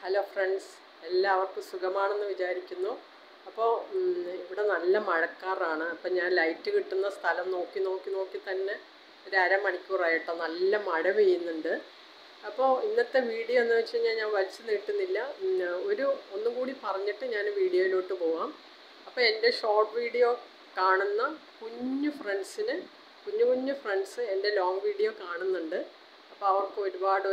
Hello friends, എല്ലാവർക്കും സുഖമാണെന്ന് വിചാരിക്കുന്നു. അപ്പോൾ ഇവിടെ നല്ല മഴക്കാറാണ്. അപ്പം ഞാൻ ലൈറ്റ് കിട്ടുന്ന സ്ഥലം നോക്കി തന്നെ ഒരു അരമണിക്കൂറായിട്ടോ നല്ല മഴ പെയ്യുന്നുണ്ട്. അപ്പോൾ ഇന്നത്തെ വീഡിയോ എന്ന് വെച്ച് കഴിഞ്ഞാൽ ഞാൻ വലിച്ചു നീട്ടുന്നില്ല. ഒന്നും കൂടി പറഞ്ഞിട്ട് ഞാൻ വീഡിയോയിലോട്ട് പോവാം. അപ്പോൾ എൻ്റെ ഷോർട്ട് വീഡിയോ കാണുന്ന കുഞ്ഞു ഫ്രണ്ട്സ് എൻ്റെ ലോങ് വീഡിയോ കാണുന്നുണ്ട്. അപ്പോൾ അവർക്ക് ഒരുപാട്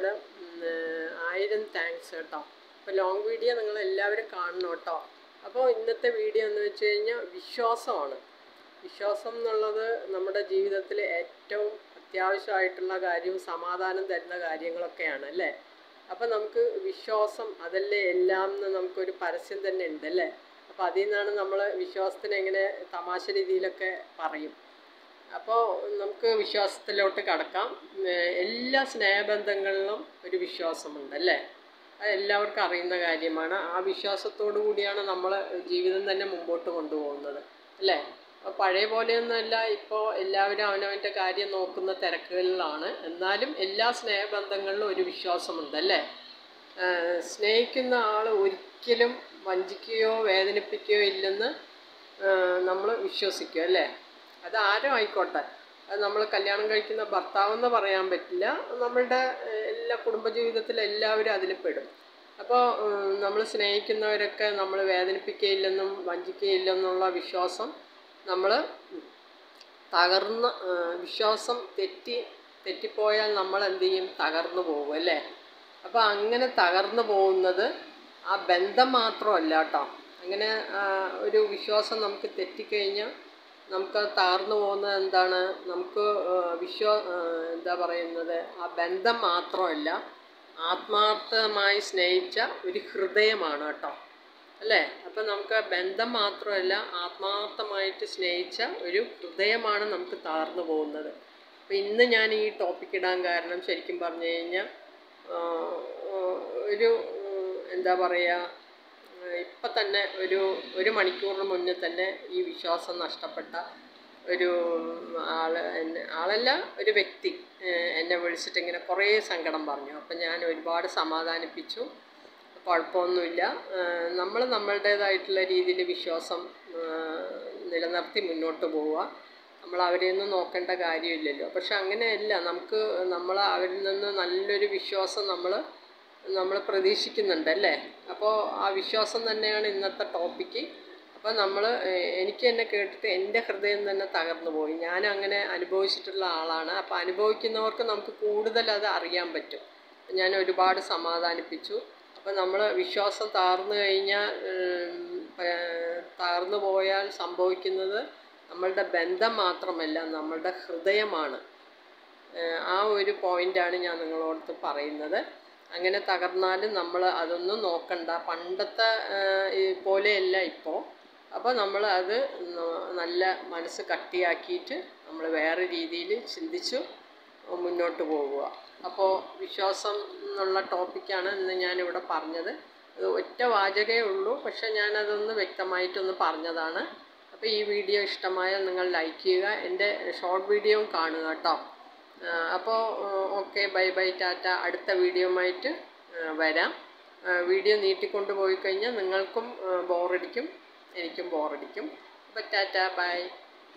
1000 താങ്ക്സ് കേട്ടോ. അപ്പോൾ ലോങ് വീഡിയോ നിങ്ങളെല്ലാവരും കാണണം കേട്ടോ. അപ്പോൾ ഇന്നത്തെ വീഡിയോ എന്ന് വെച്ച് കഴിഞ്ഞാൽ വിശ്വാസമാണ്. വിശ്വാസം എന്നുള്ളത് നമ്മുടെ ജീവിതത്തിൽ ഏറ്റവും അത്യാവശ്യമായിട്ടുള്ള കാര്യവും സമാധാനം തരുന്ന കാര്യങ്ങളൊക്കെയാണ് അല്ലേ. അപ്പോൾ നമുക്ക് വിശ്വാസം അതല്ലേ എല്ലാം എന്ന് നമുക്കൊരു പരസ്യം തന്നെ ഉണ്ട് അല്ലേ. അപ്പോൾ അതിൽ നിന്നാണ് നമ്മൾ വിശ്വാസത്തിന് എങ്ങനെ തമാശ രീതിയിലൊക്കെ പറയും. അപ്പോൾ നമുക്ക് വിശ്വാസത്തിലോട്ട് കടക്കാം. എല്ലാ സ്നേഹബന്ധങ്ങളിലും ഒരു വിശ്വാസമുണ്ട് അല്ലേ. അത് എല്ലാവർക്കും അറിയുന്ന കാര്യമാണ്. ആ വിശ്വാസത്തോടു കൂടിയാണ് നമ്മൾ ജീവിതം തന്നെ മുമ്പോട്ട് കൊണ്ടുപോകുന്നത് അല്ലേ. അപ്പോൾ പഴയ പോലെയൊന്നുമല്ല, ഇപ്പോൾ എല്ലാവരും അവനവൻ്റെ കാര്യം നോക്കുന്ന തിരക്കുകളിലാണ്. എന്നാലും എല്ലാ സ്നേഹബന്ധങ്ങളിലും ഒരു വിശ്വാസമുണ്ട് അല്ലേ. സ്നേഹിക്കുന്ന ആൾ ഒരിക്കലും വഞ്ചിക്കുകയോ വേദനിപ്പിക്കുകയോ ഇല്ലെന്ന് നമ്മൾ വിശ്വസിക്കും അല്ലേ. അത് ആരും ആയിക്കോട്ടെ, അത് നമ്മൾ കല്യാണം കഴിക്കുന്ന ഭർത്താവെന്ന് പറയാൻ പറ്റില്ല. നമ്മളുടെ എല്ലാ കുടുംബജീവിതത്തിൽ എല്ലാവരും അതിൽ പെടും. അപ്പോൾ നമ്മൾ സ്നേഹിക്കുന്നവരൊക്കെ നമ്മൾ വേദനിപ്പിക്കുകയില്ലെന്നും വഞ്ചിക്കുകയില്ലെന്നുള്ള വിശ്വാസം നമ്മൾ വിശ്വാസം തെറ്റിപ്പോയാൽ നമ്മൾ എന്ത് ചെയ്യും? തകർന്നു പോകും അല്ലേ. അപ്പോൾ അങ്ങനെ തകർന്നു പോകുന്നത് ആ ബന്ധം മാത്രമല്ല കേട്ടോ. അങ്ങനെ ഒരു വിശ്വാസം നമുക്ക് തെറ്റിക്കഴിഞ്ഞാൽ നമുക്ക് തകർന്നു പോകുന്നത് എന്താണ്? നമുക്ക് എന്താ പറയുന്നത്, ആ ബന്ധം മാത്രമല്ല, ആത്മാർത്ഥമായി സ്നേഹിച്ച ഒരു ഹൃദയമാണ് കേട്ടോ അല്ലേ. അപ്പം നമുക്ക് ബന്ധം മാത്രമല്ല, ആത്മാർത്ഥമായിട്ട് സ്നേഹിച്ച ഒരു ഹൃദയമാണ് നമുക്ക് തകർന്നു പോകുന്നത്. അപ്പം ഇന്ന് ഞാൻ ഈ ടോപ്പിക്ക് ഇടാൻ കാരണം ശരിക്കും പറഞ്ഞു കഴിഞ്ഞാൽ എന്താ പറയുക, ഇപ്പം തന്നെ ഒരു മണിക്കൂറിന് മുന്നേ തന്നെ ഈ വിശ്വാസം നഷ്ടപ്പെട്ട ഒരു വ്യക്തി എന്നെ വിളിച്ചിട്ട് ഇങ്ങനെ കുറേ സങ്കടം പറഞ്ഞു. അപ്പം ഞാൻ ഒരുപാട് സമാധാനിപ്പിച്ചു. കുഴപ്പമൊന്നുമില്ല, നമ്മൾ നമ്മളുടേതായിട്ടുള്ള രീതിയിൽ വിശ്വാസം നിലനിർത്തി മുന്നോട്ട് പോവുക. നമ്മൾ അവരെയൊന്നും നോക്കേണ്ട കാര്യമില്ലല്ലോ. പക്ഷെ അങ്ങനെയല്ല, നമ്മൾ അവരിൽ നിന്ന് നല്ലൊരു വിശ്വാസം നമ്മൾ പ്രതീക്ഷിക്കുന്നുണ്ടല്ലേ. അപ്പോൾ ആ വിശ്വാസം തന്നെയാണ് ഇന്നത്തെ ടോപ്പിക്ക്. അപ്പോൾ എനിക്ക് തന്നെ കേട്ടിട്ട് എൻ്റെ ഹൃദയം തന്നെ തകർന്നു പോയി. ഞാൻ അങ്ങനെ അനുഭവിച്ചിട്ടുള്ള ആളാണ്. അപ്പോൾ അനുഭവിക്കുന്നവർക്ക് നമുക്ക് കൂടുതൽ അത് അറിയാൻ പറ്റും. ഞാൻ ഒരുപാട് സമാധാനിപ്പിച്ചു. അപ്പോൾ നമ്മൾ വിശ്വാസം തകർന്നു പോയാൽ സംഭവിക്കുന്നത് നമ്മളുടെ ബന്ധം മാത്രമല്ല, നമ്മളുടെ ഹൃദയമാണ്. ആ ഒരു പോയിൻ്റാണ് ഞാൻ നിങ്ങളോട് പറയുന്നത്. അങ്ങനെ തകർന്നാലും നമ്മൾ അതൊന്നും നോക്കണ്ട. പണ്ടത്തെ പോലെയല്ല ഇപ്പോൾ. അപ്പോൾ നമ്മൾ അത് നല്ല മനസ്സ് കട്ടിയാക്കിയിട്ട് നമ്മൾ വേറെ രീതിയിൽ ചിന്തിച്ചു മുന്നോട്ട് പോവുക. അപ്പോൾ വിശ്വാസം എന്നുള്ള ടോപ്പിക്കാണ് ഇന്ന് ഞാനിവിടെ പറഞ്ഞത്. അത് ഒറ്റ വാചകമേ ഉള്ളൂ, പക്ഷെ ഞാനതൊന്ന് വ്യക്തമായിട്ടൊന്ന് പറഞ്ഞതാണ്. അപ്പോൾ ഈ വീഡിയോ ഇഷ്ടമായാൽ നിങ്ങൾ ലൈക്ക് ചെയ്യുക, എൻ്റെ ഷോർട്ട് വീഡിയോയും കാണുക കേട്ടോ. അപ്പോൾ ഓക്കെ, ബൈ ടാറ്റ. അടുത്ത വീഡിയോയുമായിട്ട് വരാം. വീഡിയോ നീട്ടിക്കൊണ്ട് പോയി കഴിഞ്ഞാൽ നിങ്ങൾക്കും ബോറടിക്കും, എനിക്കും ബോറടിക്കും. അപ്പോൾ ടാറ്റ, ബൈ.